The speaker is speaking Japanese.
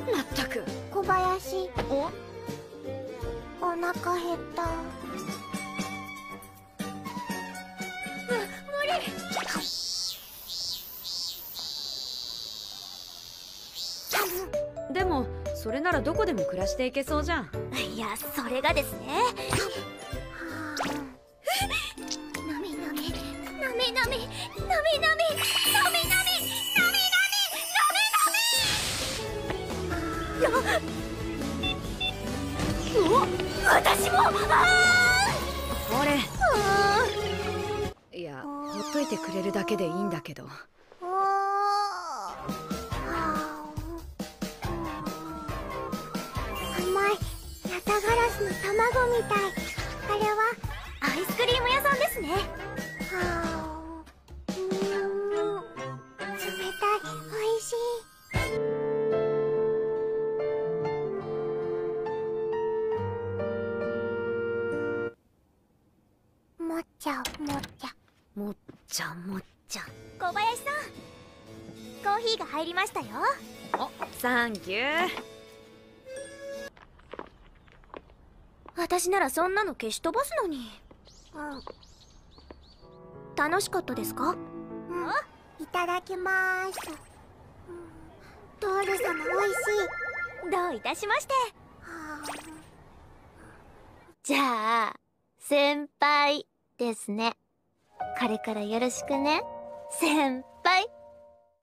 まったく。 小林、お腹減った。無理。 でもそれならどこでも暮らしていけそうじゃん。 いや、それがですね。なめなめなめなめなめなめなめなめなめなめ。私も。 これ。いや、ほっといてくれるだけでいいんだけど。 甘いヤタガラスの卵みたい。あれはアイスクリーム屋さんですね。冷たい、おいしい。もっちゃもっちゃもっちゃもっちゃ。 小林さん、コーヒーが入りましたよ。 お、サンキュー。 私ならそんなの消し飛ばすのに。楽しかったですか？いただきます。トール様、おいしい。どういたしまして。じゃあ先輩ですね。これからよろしくね、先輩。